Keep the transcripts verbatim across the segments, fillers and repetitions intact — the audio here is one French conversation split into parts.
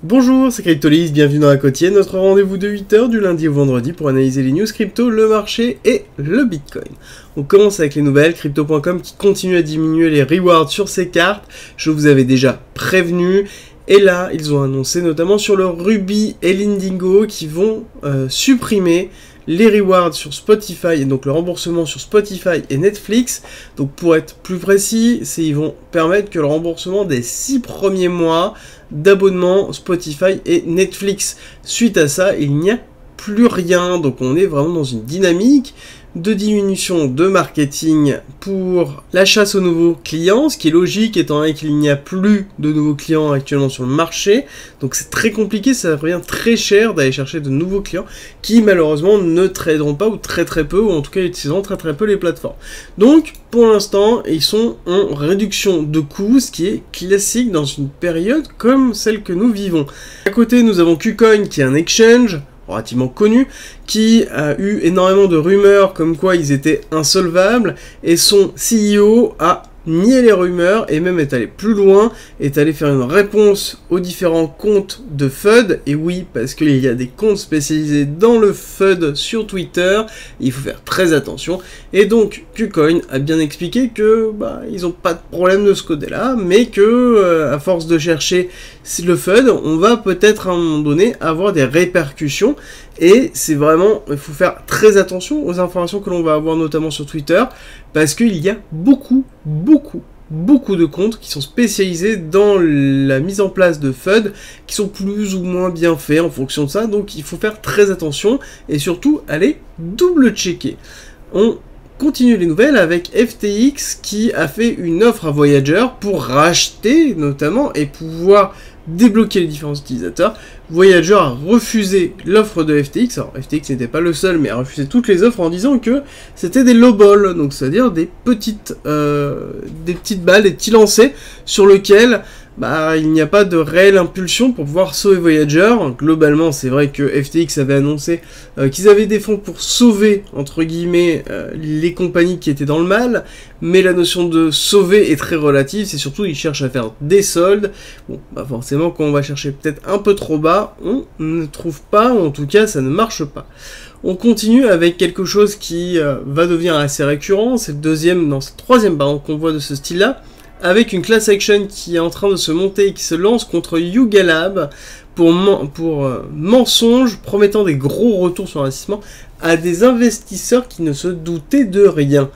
Bonjour, c'est Cryptolis, bienvenue dans la Côtière, notre rendez-vous de huit heures du lundi au vendredi pour analyser les news crypto, le marché et le Bitcoin. On commence avec les nouvelles, crypto point com qui continue à diminuer les rewards sur ses cartes, je vous avais déjà prévenu, et là ils ont annoncé notamment sur le Ruby et l'Indigo qui vont euh, supprimer les rewards sur Spotify et donc le remboursement sur Spotify et Netflix. Donc pour être plus précis, c'est ils vont permettre que le remboursement des six premiers mois d'abonnement Spotify et Netflix. Suite à ça, il n'y a plus rien. Donc on est vraiment dans une dynamique de diminution de marketing pour la chasse aux nouveaux clients, ce qui est logique étant donné qu'il n'y a plus de nouveaux clients actuellement sur le marché. Donc c'est très compliqué, ça revient très cher d'aller chercher de nouveaux clients qui malheureusement ne traderont pas ou très très peu, ou en tout cas utiliseront très très peu les plateformes. Donc pour l'instant, ils sont en réduction de coûts, ce qui est classique dans une période comme celle que nous vivons. À côté, nous avons KuCoin qui est un exchange relativement connu, qui a eu énormément de rumeurs comme quoi ils étaient insolvables, et son C E O a nié les rumeurs, et même est allé plus loin, est allé faire une réponse aux différents comptes de F U D, et oui, parce qu'il y a des comptes spécialisés dans le F U D sur Twitter, il faut faire très attention, et donc KuCoin a bien expliqué que bah, ils n'ont pas de problème de ce côté-là, mais que euh, à force de chercher le F U D, on va peut-être à un moment donné avoir des répercussions, et c'est vraiment, il faut faire très attention aux informations que l'on va avoir notamment sur Twitter, parce qu'il y a beaucoup, beaucoup, beaucoup de comptes qui sont spécialisés dans la mise en place de F U D, qui sont plus ou moins bien faits en fonction de ça, donc il faut faire très attention, et surtout aller double-checker. On continue les nouvelles avec F T X qui a fait une offre à Voyager pour racheter notamment et pouvoir débloquer les différents utilisateurs. Voyager a refusé l'offre de F T X, alors F T X n'était pas le seul, mais a refusé toutes les offres en disant que c'était des lowballs, donc c'est-à-dire des petites, euh, des petites balles, des petits lancers sur lesquels bah, il n'y a pas de réelle impulsion pour pouvoir sauver Voyager. Globalement, c'est vrai que F T X avait annoncé euh, qu'ils avaient des fonds pour sauver, entre guillemets, euh, les compagnies qui étaient dans le mal, mais la notion de sauver est très relative, c'est surtout ils cherchent à faire des soldes. Bon, bah forcément, quand on va chercher peut-être un peu trop bas, on ne trouve pas, ou en tout cas, ça ne marche pas. On continue avec quelque chose qui euh, va devenir assez récurrent, c'est le deuxième, non, c'est le troisième pardon, qu'on voit de ce style-là, avec une class action qui est en train de se monter et qui se lance contre Yuga Lab pour, men pour euh, mensonge promettant des gros retours sur investissement à des investisseurs qui ne se doutaient de rien.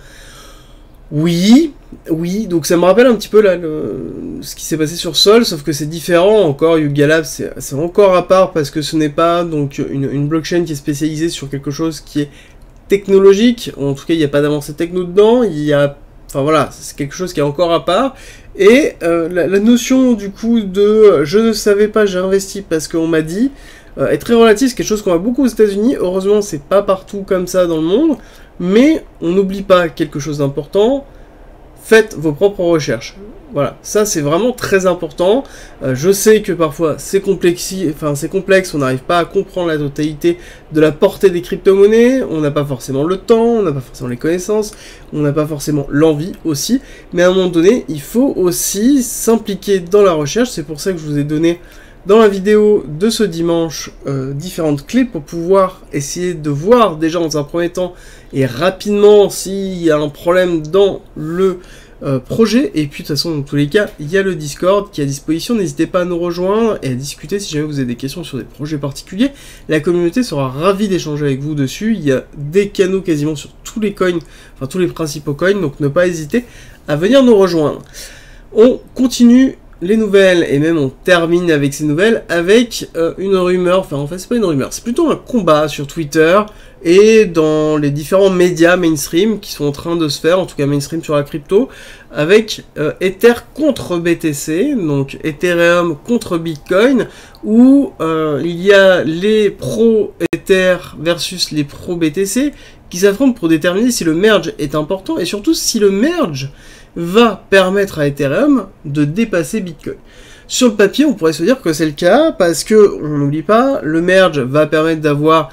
Oui, oui, donc ça me rappelle un petit peu là, le, ce qui s'est passé sur Sol, sauf que c'est différent encore. Yuga Lab c'est encore à part parce que ce n'est pas donc une, une blockchain qui est spécialisée sur quelque chose qui est technologique, en tout cas il n'y a pas d'avancée techno dedans, il y a Enfin voilà, c'est quelque chose qui est encore à part. Et euh, la, la notion du coup de euh, je ne savais pas, j'ai investi parce qu'on m'a dit euh, est très relative, c'est quelque chose qu'on a beaucoup aux États-Unis. Heureusement, c'est pas partout comme ça dans le monde, mais on n'oublie pas quelque chose d'important. Faites vos propres recherches. Voilà, ça c'est vraiment très important. Euh, je sais que parfois c'est complexi... enfin, c'est complexe, on n'arrive pas à comprendre la totalité de la portée des crypto-monnaies, on n'a pas forcément le temps, on n'a pas forcément les connaissances, on n'a pas forcément l'envie aussi, mais à un moment donné, il faut aussi s'impliquer dans la recherche. C'est pour ça que je vous ai donné dans la vidéo de ce dimanche euh, différentes clés pour pouvoir essayer de voir déjà dans un premier temps et rapidement s'il y a un problème dans le Euh, projet, et puis de toute façon dans tous les cas il y a le Discord qui est à disposition, n'hésitez pas à nous rejoindre et à discuter si jamais vous avez des questions sur des projets particuliers, la communauté sera ravie d'échanger avec vous dessus, il y a des canaux quasiment sur tous les coins, enfin tous les principaux coins, donc ne pas hésiter à venir nous rejoindre. On continue les nouvelles, et même on termine avec ces nouvelles, avec euh, une rumeur, enfin en fait c'est pas une rumeur, c'est plutôt un combat sur Twitter et dans les différents médias mainstream qui sont en train de se faire, en tout cas mainstream sur la crypto, avec euh, Ether contre B T C, donc Ethereum contre Bitcoin, où euh, il y a les pro Ether versus les pro B T C qui s'affrontent pour déterminer si le merge est important, et surtout si le merge va permettre à Ethereum de dépasser Bitcoin. Sur le papier, on pourrait se dire que c'est le cas, parce que, on n'oublie pas, le merge va permettre d'avoir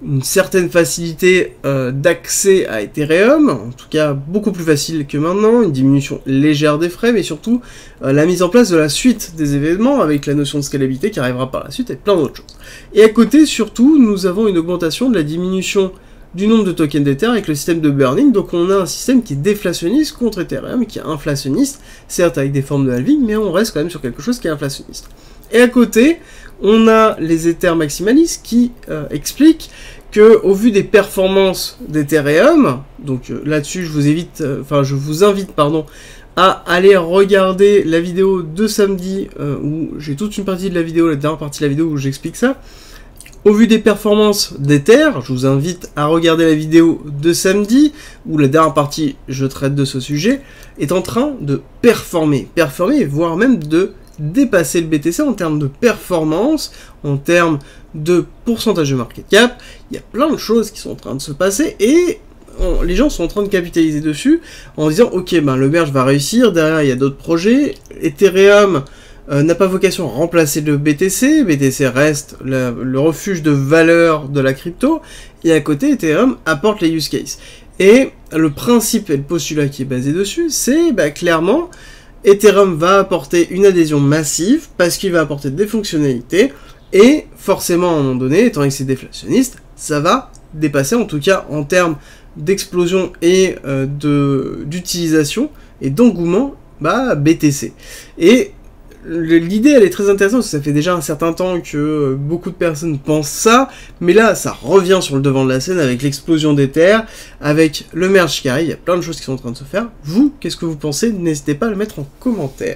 une certaine facilité euh, d'accès à Ethereum, en tout cas beaucoup plus facile que maintenant, une diminution légère des frais, mais surtout euh, la mise en place de la suite des événements avec la notion de scalabilité qui arrivera par la suite et plein d'autres choses. Et à côté, surtout, nous avons une augmentation de la diminution du nombre de tokens d'Ether avec le système de burning, donc on a un système qui est déflationniste contre Ethereum, qui est inflationniste, certes avec des formes de halving, mais on reste quand même sur quelque chose qui est inflationniste. Et à côté, on a les Ethers maximalistes qui euh, expliquent que, au vu des performances d'Ethereum, donc euh, là-dessus, je vous évite, enfin, euh, je vous invite, pardon, à aller regarder la vidéo de samedi, euh, où j'ai toute une partie de la vidéo, la dernière partie de la vidéo où j'explique ça. Au vu des performances d'Ether, je vous invite à regarder la vidéo de samedi, où la dernière partie, je traite de ce sujet, est en train de performer, performer, voire même de dépasser le B T C en termes de performance, en termes de pourcentage de market cap. Il y a plein de choses qui sont en train de se passer et on, les gens sont en train de capitaliser dessus en disant ok, ben le merge va réussir, derrière il y a d'autres projets, Ethereum euh, n'a pas vocation à remplacer le B T C, B T C reste la, le refuge de valeur de la crypto, et à côté Ethereum apporte les use cases. Et le principe et le postulat qui est basé dessus, c'est bah, clairement Ethereum va apporter une adhésion massive parce qu'il va apporter des fonctionnalités et forcément à un moment donné, étant donné que c'est déflationniste, ça va dépasser en tout cas en termes d'explosion et euh, de d'utilisation et d'engouement bah, B T C. Et l'idée elle est très intéressante parce que ça fait déjà un certain temps que beaucoup de personnes pensent ça, mais là ça revient sur le devant de la scène avec l'explosion d'Ether, avec le merge qui arrive, il y a plein de choses qui sont en train de se faire. Vous, qu'est-ce que vous pensez? N'hésitez pas à le mettre en commentaire.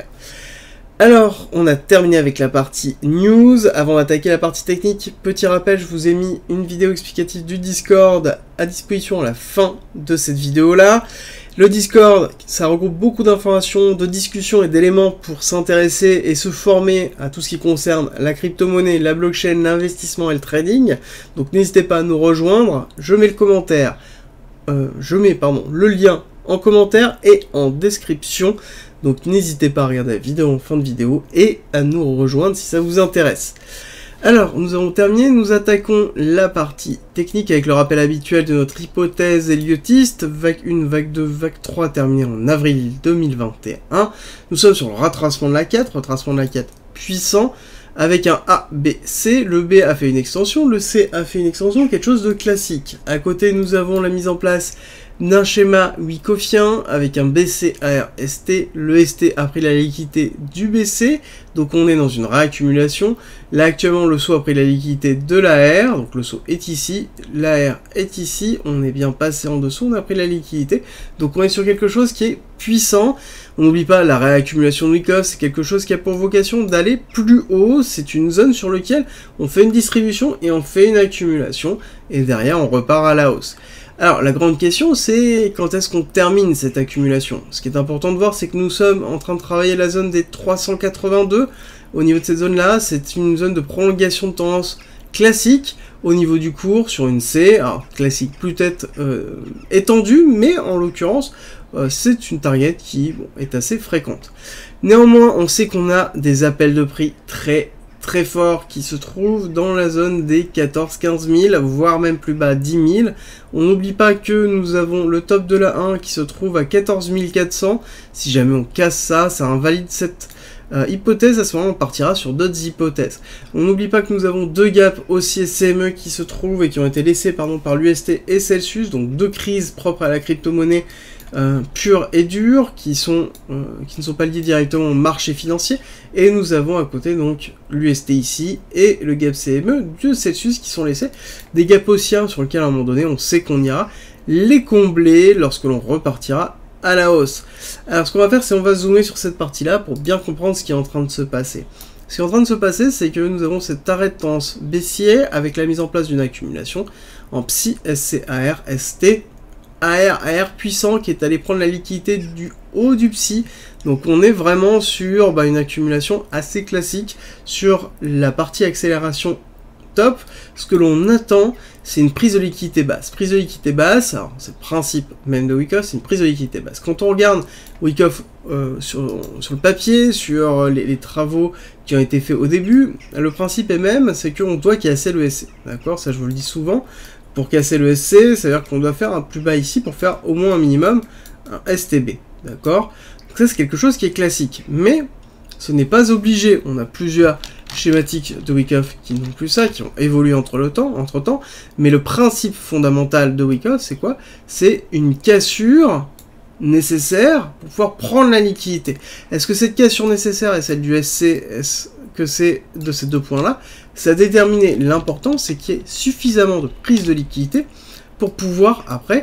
Alors, on a terminé avec la partie news. Avant d'attaquer la partie technique, petit rappel, je vous ai mis une vidéo explicative du Discord à disposition à la fin de cette vidéo-là. Le Discord, ça regroupe beaucoup d'informations, de discussions et d'éléments pour s'intéresser et se former à tout ce qui concerne la crypto-monnaie, la blockchain, l'investissement et le trading. Donc n'hésitez pas à nous rejoindre. Je mets le commentaire, euh, je mets pardon le lien en commentaire et en description. Donc n'hésitez pas à regarder la vidéo en fin de vidéo et à nous rejoindre si ça vous intéresse. Alors, nous avons terminé, nous attaquons la partie technique avec le rappel habituel de notre hypothèse héliotiste, vague un, vague deux, vague trois terminée en avril deux mille vingt et un. Nous sommes sur le retracement de la quatre, retracement de la quatre puissant, avec un A, B, C. Le B a fait une extension, le C a fait une extension, quelque chose de classique. À côté, nous avons la mise en place d'un schéma Wyckoffien avec un B C A R S T. Le S T a pris la liquidité du B C, donc on est dans une réaccumulation. Là actuellement le saut a pris la liquidité de l'A R, donc le saut est ici, l'A R est ici, on est bien passé en dessous, on a pris la liquidité, donc on est sur quelque chose qui est puissant. On n'oublie pas la réaccumulation de Wyckoff, c'est quelque chose qui a pour vocation d'aller plus haut, c'est une zone sur laquelle on fait une distribution et on fait une accumulation, et derrière on repart à la hausse. Alors, la grande question, c'est quand est-ce qu'on termine cette accumulation? Ce qui est important de voir, c'est que nous sommes en train de travailler la zone des trois cent quatre-vingt-deux. Au niveau de cette zone-là, c'est une zone de prolongation de tendance classique au niveau du cours sur une C. Alors, classique peut-être euh, étendue, mais en l'occurrence, euh, c'est une target qui bon, est assez fréquente. Néanmoins, on sait qu'on a des appels de prix très très fort qui se trouve dans la zone des quatorze quinze mille, voire même plus bas dix mille. On n'oublie pas que nous avons le top de la un qui se trouve à quatorze mille quatre cents. Si jamais on casse ça, ça invalide cette euh, hypothèse, à ce moment on partira sur d'autres hypothèses. On n'oublie pas que nous avons deux gaps haussiers C M E qui se trouvent et qui ont été laissés pardon, par l'U S T et Celsius, donc deux crises propres à la crypto-monnaie Euh, pures et dures qui, sont, euh, qui ne sont pas liées directement au marché financier, et nous avons à côté donc l'U S T ici et le gap C M E de Celsius qui sont laissés, des gaps haussiens sur lesquels à un moment donné on sait qu'on ira les combler lorsque l'on repartira à la hausse. Alors ce qu'on va faire, c'est on va zoomer sur cette partie là pour bien comprendre ce qui est en train de se passer. Ce qui est en train de se passer, c'est que nous avons cet arrêt de tendance baissier avec la mise en place d'une accumulation en P S I S C A R S T A R, A R puissant qui est allé prendre la liquidité du haut du P S I. Donc on est vraiment sur bah, une accumulation assez classique sur la partie accélération top, ce que l'on attend, c'est une prise de liquidité basse. Prise de liquidité basse, alors c'est le principe même de Wyckoff, c'est une prise de liquidité basse. Quand on regarde Wyckoff euh, sur, sur le papier, sur les, les travaux qui ont été faits au début, le principe est même, c'est qu'on doit casser le S C. D'accord, ça je vous le dis souvent. Pour casser le S C, ça veut dire qu'on doit faire un plus bas ici pour faire au moins un minimum un S T B. D'accord, donc ça c'est quelque chose qui est classique. Mais ce n'est pas obligé. On a plusieurs schématiques de Wyckoff qui n'ont plus ça, qui ont évolué entre le temps, entre temps. Mais le principe fondamental de Wyckoff, c'est quoi? C'est une cassure nécessaire pour pouvoir prendre la liquidité. Est-ce que cette cassure nécessaire est celle du S C, est-ce que c'est de ces deux points-là? Ça a déterminé l'important, c'est qu'il y ait suffisamment de prise de liquidité pour pouvoir après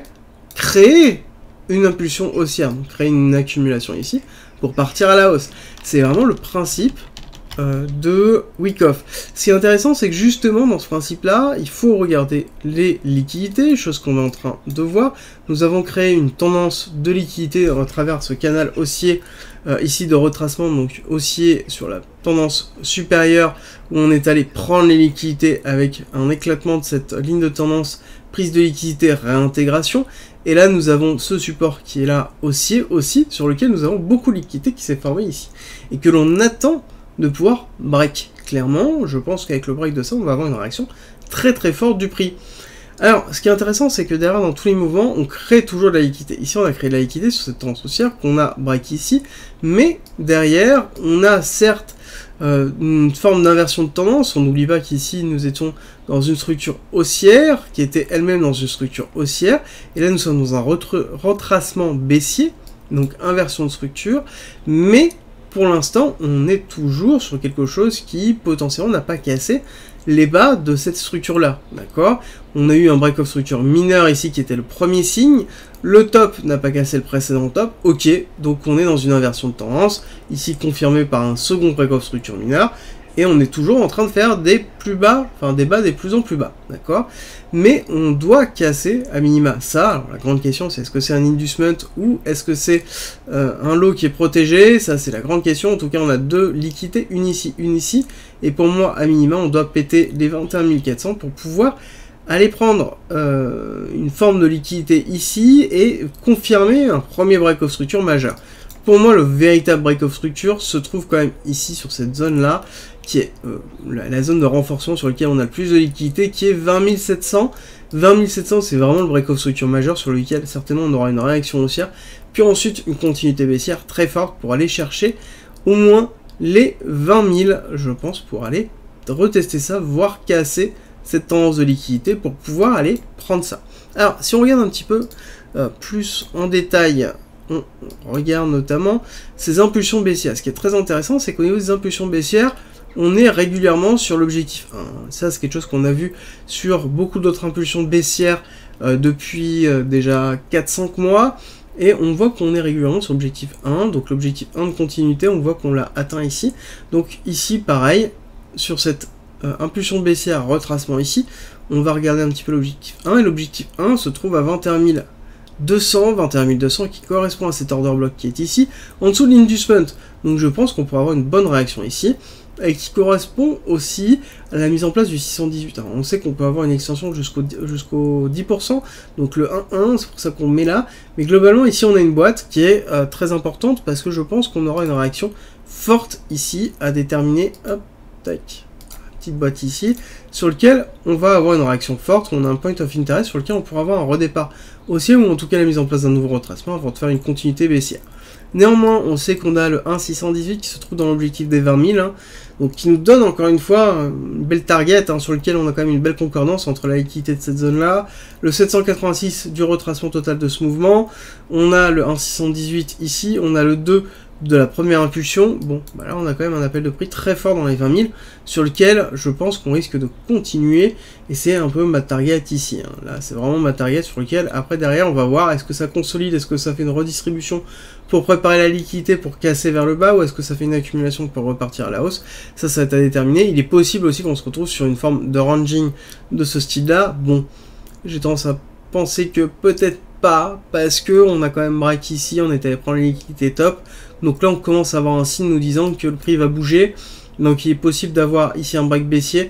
créer une impulsion haussière, donc créer une accumulation ici pour partir à la hausse. C'est vraiment le principe euh, de Wyckoff. Ce qui est intéressant, c'est que justement dans ce principe-là, il faut regarder les liquidités, chose qu'on est en train de voir. Nous avons créé une tendance de liquidité à travers ce canal haussier euh, ici de retracement, donc haussier sur la tendance supérieure où on est allé prendre les liquidités avec un éclatement de cette ligne de tendance, prise de liquidité, réintégration. Et là, nous avons ce support qui est là haussier aussi, sur lequel nous avons beaucoup de liquidité qui s'est formé ici. Et que l'on attend de pouvoir break. Clairement, je pense qu'avec le break de ça, on va avoir une réaction très très forte du prix. Alors, ce qui est intéressant, c'est que derrière, dans tous les mouvements, on crée toujours de la liquidité. Ici, on a créé de la liquidité sur cette tendance haussière qu'on a break ici, mais derrière, on a certes euh, une forme d'inversion de tendance. On n'oublie pas qu'ici, nous étions dans une structure haussière, qui était elle-même dans une structure haussière, et là, nous sommes dans un retracement baissier, donc inversion de structure, mais pour l'instant, on est toujours sur quelque chose qui, potentiellement, n'a pas cassé les bas de cette structure-là, d'accord? On a eu un break of structure mineur ici qui était le premier signe, le top n'a pas cassé le précédent top, ok, donc on est dans une inversion de tendance, ici confirmé par un second break of structure mineur, et on est toujours en train de faire des plus bas, enfin des bas des plus en plus bas, d'accord? Mais on doit casser à minima ça. Alors la grande question c'est est-ce que c'est un inducement ou est-ce que c'est euh, un lot qui est protégé? Ça c'est la grande question. En tout cas on a deux liquidités, une ici, une ici, et pour moi à minima on doit péter les vingt et un mille quatre cents pour pouvoir aller prendre euh, une forme de liquidité ici et confirmer un premier break of structure majeur. Pour moi, le véritable break of structure se trouve quand même ici, sur cette zone-là, qui est euh, la, la zone de renforcement sur laquelle on a le plus de liquidité, qui est vingt mille sept cents. vingt mille sept cents, c'est vraiment le break of structure majeur sur lequel certainement on aura une réaction haussière, puis ensuite une continuité baissière très forte pour aller chercher au moins les vingt mille, je pense, pour aller retester ça, voire casser cette tendance de liquidité pour pouvoir aller prendre ça. Alors, si on regarde un petit peu euh, plus en détail, on regarde notamment ces impulsions baissières. Ce qui est très intéressant, c'est qu'au niveau des impulsions baissières, on est régulièrement sur l'objectif un. Ça, c'est quelque chose qu'on a vu sur beaucoup d'autres impulsions baissières euh, depuis euh, déjà quatre cinq mois. Et on voit qu'on est régulièrement sur l'objectif un. Donc l'objectif un de continuité, on voit qu'on l'a atteint ici. Donc ici, pareil, sur cette euh, impulsion baissière, retracement ici, on va regarder un petit peu l'objectif un. Et l'objectif un se trouve à vingt et un mille deux cents, vingt et un mille deux cents qui correspond à cet order block qui est ici, en dessous de l'inducement. Donc je pense qu'on pourra avoir une bonne réaction ici, et qui correspond aussi à la mise en place du six cent dix-huit. Alors, on sait qu'on peut avoir une extension jusqu'au jusqu'au dix pour cent, donc le un un, c'est pour ça qu'on met là, mais globalement ici on a une boîte qui est euh, très importante, parce que je pense qu'on aura une réaction forte ici à déterminer, hop, tac, petite boîte ici, sur lequel on va avoir une réaction forte, on a un point of interest sur lequel on pourra avoir un redépart haussier, ou en tout cas la mise en place d'un nouveau retracement avant de faire une continuité baissière. Néanmoins, on sait qu'on a le un six cent dix-huit qui se trouve dans l'objectif des vingt mille, hein, donc qui nous donne encore une fois une belle target, hein, sur lequel on a quand même une belle concordance entre la liquidité de cette zone-là, le sept cent quatre-vingt-six du retracement total de ce mouvement, on a le un six cent dix-huit ici, on a le deux de la première impulsion. Bon, bah là on a quand même un appel de prix très fort dans les vingt mille, sur lequel je pense qu'on risque de continuer, et c'est un peu ma target ici, hein. Là c'est vraiment ma target sur lequel, après derrière on va voir, est-ce que ça consolide, est-ce que ça fait une redistribution pour préparer la liquidité pour casser vers le bas, ou est-ce que ça fait une accumulation pour repartir à la hausse. Ça, ça va être à déterminer. Il est possible aussi qu'on se retrouve sur une forme de ranging de ce style-là. Bon, j'ai tendance à penser que peut-être pas, parce que on a quand même break ici, on est allé prendre les liquidités top, donc là on commence à avoir un signe nous disant que le prix va bouger, donc il est possible d'avoir ici un break baissier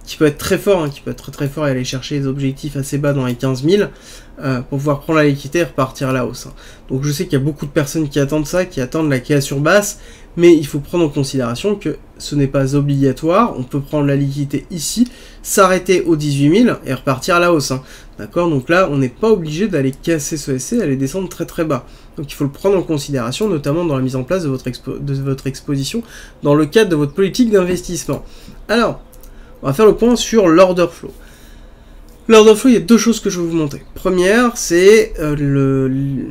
qui peut être très fort, hein, qui peut être très très fort et aller chercher des objectifs assez bas dans les quinze mille euh, pour pouvoir prendre la liquidité et repartir à la hausse. Hein. Donc je sais qu'il y a beaucoup de personnes qui attendent ça, qui attendent la création basse, mais il faut prendre en considération que ce n'est pas obligatoire, on peut prendre la liquidité ici, s'arrêter aux dix-huit mille et repartir à la hausse. Hein. D'accord, donc là on n'est pas obligé d'aller casser ce S C, d'aller descendre très très bas. Donc il faut le prendre en considération, notamment dans la mise en place de votre, expo de votre exposition, dans le cadre de votre politique d'investissement. Alors, on va faire le point sur l'order flow. L'order flow, il y a deux choses que je vais vous montrer. Première, c'est euh, le,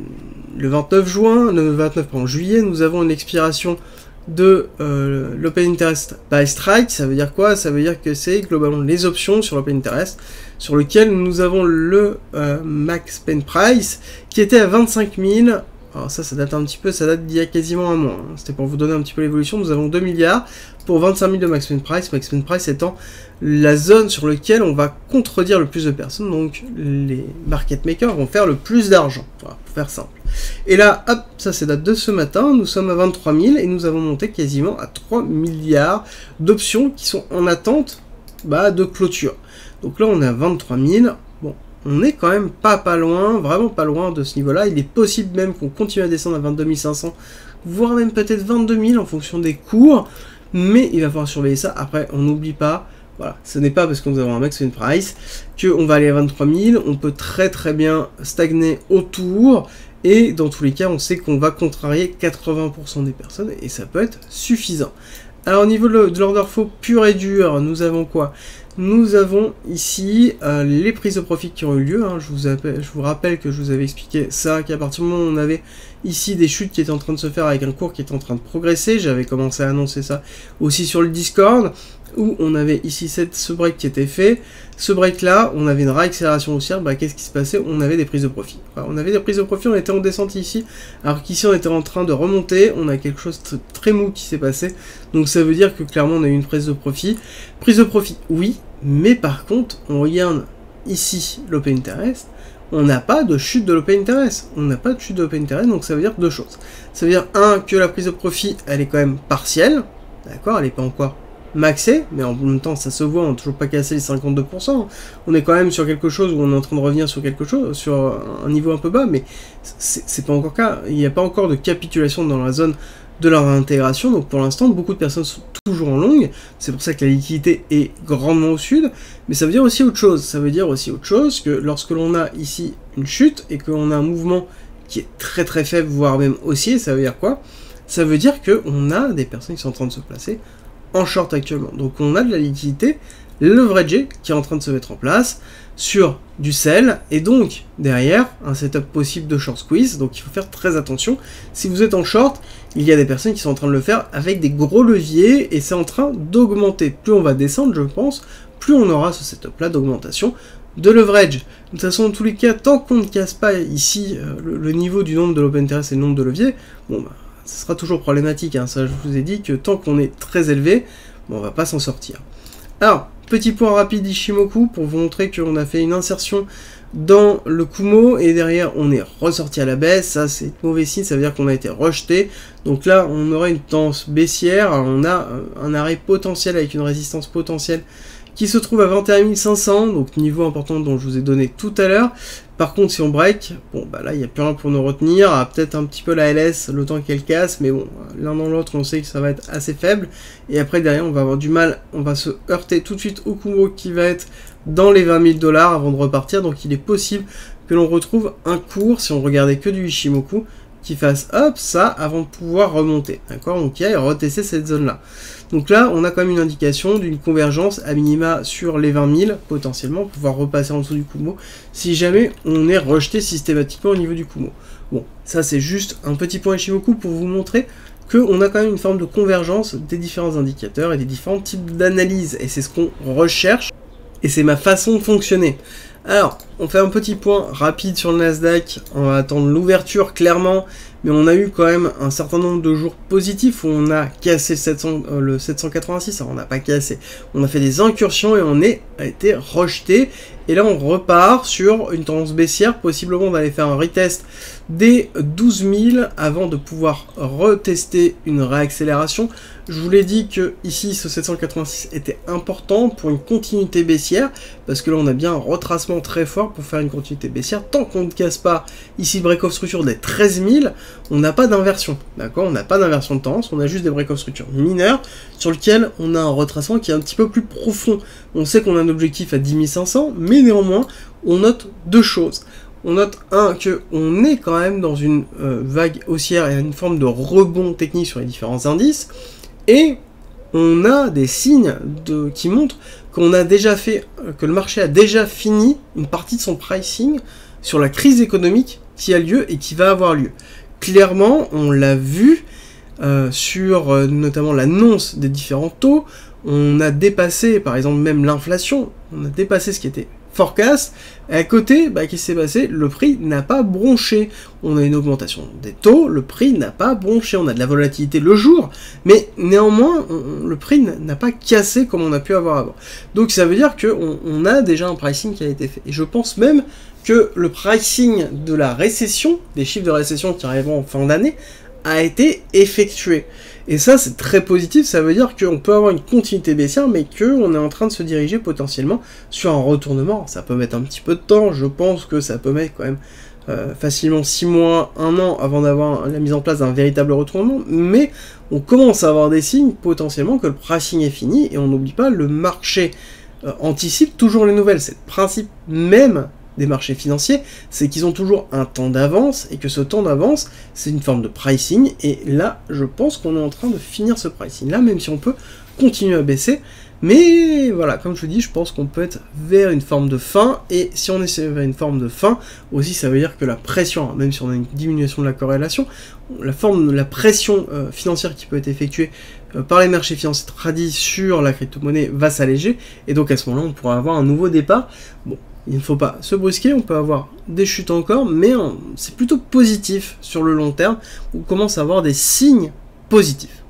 le vingt-neuf juin, le vingt-neuf pardon, juillet, nous avons une expiration de euh, l'Open Interest by Strike. Ça veut dire quoi? Ça veut dire que c'est globalement les options sur l'Open Interest, sur lequel nous avons le euh, max pen price, qui était à vingt-cinq mille. Alors ça, ça date un petit peu, ça date d'il y a quasiment un mois. Hein. C'était pour vous donner un petit peu l'évolution. Nous avons deux milliards pour vingt-cinq mille de max pen price. Max pen price étant la zone sur laquelle on va contredire le plus de personnes. Donc les market makers vont faire le plus d'argent. Voilà, pour faire simple. Et là, hop, ça c'est date de ce matin. Nous sommes à vingt-trois mille et nous avons monté quasiment à trois milliards d'options qui sont en attente bah, de clôture. Donc là, on est à vingt-trois mille. Bon. On est quand même pas pas loin, vraiment pas loin de ce niveau-là. Il est possible même qu'on continue à descendre à vingt-deux mille cinq cents, voire même peut-être vingt-deux mille en fonction des cours. Mais il va falloir surveiller ça. Après, on n'oublie pas, voilà, ce n'est pas parce que nous avons un max pen price qu'on va aller à vingt-trois mille. On peut très très bien stagner autour. Et dans tous les cas, on sait qu'on va contrarier quatre-vingts pour cent des personnes. Et ça peut être suffisant. Alors au niveau de l'order flow pur et dur, nous avons quoi? Nous avons ici euh, les prises de profit qui ont eu lieu. Hein. Je, vous appelle, je vous rappelle que je vous avais expliqué ça, qu'à partir du moment où on avait ici des chutes qui étaient en train de se faire avec un cours qui était en train de progresser, j'avais commencé à annoncer ça aussi sur le Discord, où on avait ici cette, ce break qui était fait. Ce break là, on avait une réaccélération haussière. Bah, qu'est-ce qui se passait? On avait des prises de profit. Enfin, on avait des prises de profit, on était en descente ici, alors qu'ici on était en train de remonter. On a quelque chose de très mou qui s'est passé. Donc ça veut dire que clairement on a eu une prise de profit. Prise de profit, oui, mais par contre, on regarde ici l'Open Interest. On n'a pas de chute de l'Open Interest. On n'a pas de chute de l'Open Interest, donc ça veut dire deux choses. Ça veut dire, un, que la prise de profit, elle est quand même partielle. D'accord, elle n'est pas encore maxé, mais en même temps ça se voit, on n'a toujours pas cassé les cinquante-deux pour cent. On est quand même sur quelque chose où on est en train de revenir sur quelque chose, sur un niveau un peu bas, mais c'est pas encore le cas. Il n'y a pas encore de capitulation dans la zone de leur intégration, donc pour l'instant beaucoup de personnes sont toujours en longue. C'est pour ça que la liquidité est grandement au sud, mais ça veut dire aussi autre chose. Ça veut dire aussi autre chose que lorsque l'on a ici une chute et qu'on a un mouvement qui est très très faible, voire même haussier, ça veut dire quoi? Ça veut dire qu'on a des personnes qui sont en train de se placer en short actuellement. Donc on a de la liquidité leveragée qui est en train de se mettre en place sur du sell, et donc derrière un setup possible de short squeeze. Donc il faut faire très attention. Si vous êtes en short, il y a des personnes qui sont en train de le faire avec des gros leviers, et c'est en train d'augmenter. Plus on va descendre, je pense, plus on aura ce setup là d'augmentation de leverage. De toute façon, dans tous les cas, tant qu'on ne casse pas ici euh, le, le niveau du nombre de l'open interest et le nombre de leviers, bon bah ce sera toujours problématique, hein. Ça je vous ai dit que tant qu'on est très élevé, bon, on va pas s'en sortir. Alors, petit point rapide Ishimoku pour vous montrer qu'on a fait une insertion dans le Kumo et derrière on est ressorti à la baisse. Ça c'est mauvais signe, ça veut dire qu'on a été rejeté. Donc là on aura une tendance baissière, on a un arrêt potentiel avec une résistance potentielle qui se trouve à vingt et un mille cinq cents, donc niveau important dont je vous ai donné tout à l'heure. Par contre, si on break, bon bah là il n'y a plus rien pour nous retenir, peut-être un petit peu la L S le temps qu'elle casse, mais bon, l'un dans l'autre on sait que ça va être assez faible, et après derrière on va avoir du mal, on va se heurter tout de suite au Kumo qui va être dans les vingt mille dollars avant de repartir. Donc il est possible que l'on retrouve un cours, si on regardait que du Ishimoku, qui fasse hop ça avant de pouvoir remonter, d'accord? Donc il y a retester cette zone là. Donc là on a quand même une indication d'une convergence à minima sur les vingt mille potentiellement, pour pouvoir repasser en dessous du Kumo si jamais on est rejeté systématiquement au niveau du Kumo. Bon, ça c'est juste un petit point Ishimoku pour vous montrer qu'on a quand même une forme de convergence des différents indicateurs et des différents types d'analyse, et c'est ce qu'on recherche et c'est ma façon de fonctionner. Alors, on fait un petit point rapide sur le Nasdaq, on va attendre l'ouverture clairement, mais on a eu quand même un certain nombre de jours positifs où on a cassé le, sept cents, euh, le sept cent quatre-vingt-six, alors on n'a pas cassé, on a fait des incursions et on est, a été rejeté, et là on repart sur une tendance baissière, possiblement on va aller faire un retest des douze mille avant de pouvoir retester une réaccélération. Je vous l'ai dit que ici ce sept cent quatre-vingt-six était important pour une continuité baissière, parce que là on a bien un retracement très fort pour faire une continuité baissière. Tant qu'on ne casse pas ici le break-off structure des treize mille, on n'a pas d'inversion, d'accord? On n'a pas d'inversion de tendance, on a juste des break-off structure mineurs sur lequel on a un retracement qui est un petit peu plus profond. On sait qu'on a un objectif à dix mille cinq cents, mais néanmoins on note deux choses. On note, un, qu'on est quand même dans une euh, vague haussière et une forme de rebond technique sur les différents indices, et on a des signes de, qui montrent qu'on a déjà fait, que le marché a déjà fini une partie de son pricing sur la crise économique qui a lieu et qui va avoir lieu. Clairement, on l'a vu euh, sur euh, notamment l'annonce des différents taux, on a dépassé, par exemple, même l'inflation, on a dépassé ce qui était forecast, et à côté, bah, qu'est-ce qui s'est passé? Le prix n'a pas bronché. On a une augmentation des taux, le prix n'a pas bronché. On a de la volatilité le jour, mais néanmoins, on, le prix n'a pas cassé comme on a pu avoir avant. Donc ça veut dire qu'on on a déjà un pricing qui a été fait. Et je pense même que le pricing de la récession, des chiffres de récession qui arriveront en fin d'année, a été effectué. Et ça, c'est très positif, ça veut dire qu'on peut avoir une continuité baissière, mais qu'on est en train de se diriger potentiellement sur un retournement. Ça peut mettre un petit peu de temps, je pense que ça peut mettre quand même euh, facilement six mois, un an avant d'avoir la mise en place d'un véritable retournement, mais on commence à avoir des signes potentiellement que le pricing est fini, et on n'oublie pas, le marché euh, anticipe toujours les nouvelles. C'est le principe même des marchés financiers, c'est qu'ils ont toujours un temps d'avance, et que ce temps d'avance, c'est une forme de pricing, et là, je pense qu'on est en train de finir ce pricing là, même si on peut continuer à baisser, mais voilà, comme je vous dis, je pense qu'on peut être vers une forme de fin, et si on est vers une forme de fin, aussi ça veut dire que la pression, même si on a une diminution de la corrélation, la forme de la pression euh, financière qui peut être effectuée euh, par les marchés financiers tradis sur la crypto-monnaie va s'alléger, et donc à ce moment-là, on pourra avoir un nouveau départ. Bon, il ne faut pas se brusquer, on peut avoir des chutes encore, mais c'est plutôt positif sur le long terme, on commence à avoir des signes positifs.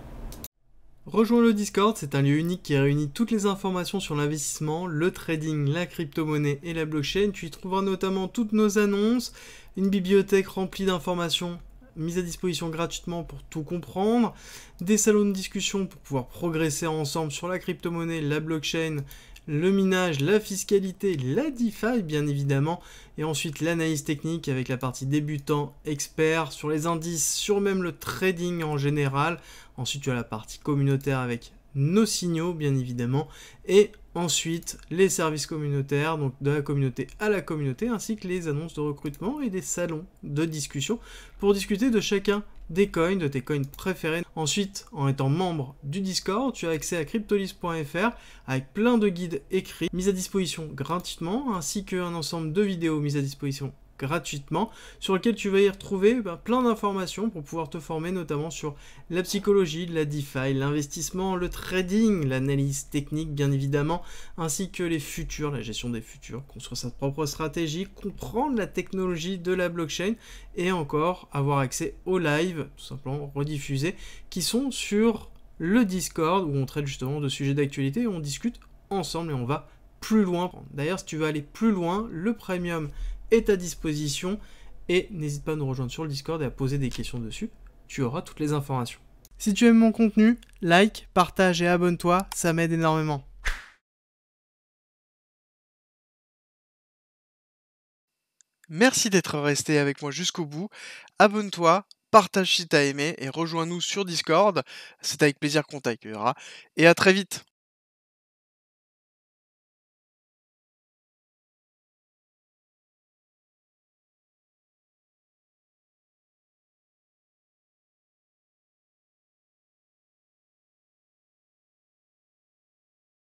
Rejoins le Discord, c'est un lieu unique qui réunit toutes les informations sur l'investissement, le trading, la crypto-monnaie et la blockchain. Tu y trouveras notamment toutes nos annonces, une bibliothèque remplie d'informations mises à disposition gratuitement pour tout comprendre, des salons de discussion pour pouvoir progresser ensemble sur la crypto-monnaie, la blockchain, le minage, la fiscalité, la DeFi bien évidemment, et ensuite l'analyse technique avec la partie débutant, expert, sur les indices, sur même le trading en général. Ensuite tu as la partie communautaire avec nos signaux bien évidemment, et ensuite les services communautaires, donc de la communauté à la communauté, ainsi que les annonces de recrutement et des salons de discussion pour discuter de chacun des coins, de tes coins préférés. Ensuite, en étant membre du Discord, tu as accès à cryptolis point f r avec plein de guides écrits mis à disposition gratuitement, ainsi qu'un ensemble de vidéos mises à disposition gratuitement, sur lequel tu vas y retrouver bah, plein d'informations pour pouvoir te former notamment sur la psychologie, la DeFi, l'investissement, le trading, l'analyse technique bien évidemment, ainsi que les futurs, la gestion des futurs, construire sa propre stratégie, comprendre la technologie de la blockchain et encore avoir accès aux lives, tout simplement rediffusés, qui sont sur le Discord où on traite justement de sujets d'actualité et on discute ensemble et on va plus loin. D'ailleurs, si tu veux aller plus loin, le premium est à disposition et n'hésite pas à nous rejoindre sur le Discord et à poser des questions dessus, tu auras toutes les informations. Si tu aimes mon contenu, like, partage et abonne-toi, ça m'aide énormément. Merci d'être resté avec moi jusqu'au bout, abonne-toi, partage si t'as aimé et rejoins-nous sur Discord, c'est avec plaisir qu'on t'accueillera et à très vite.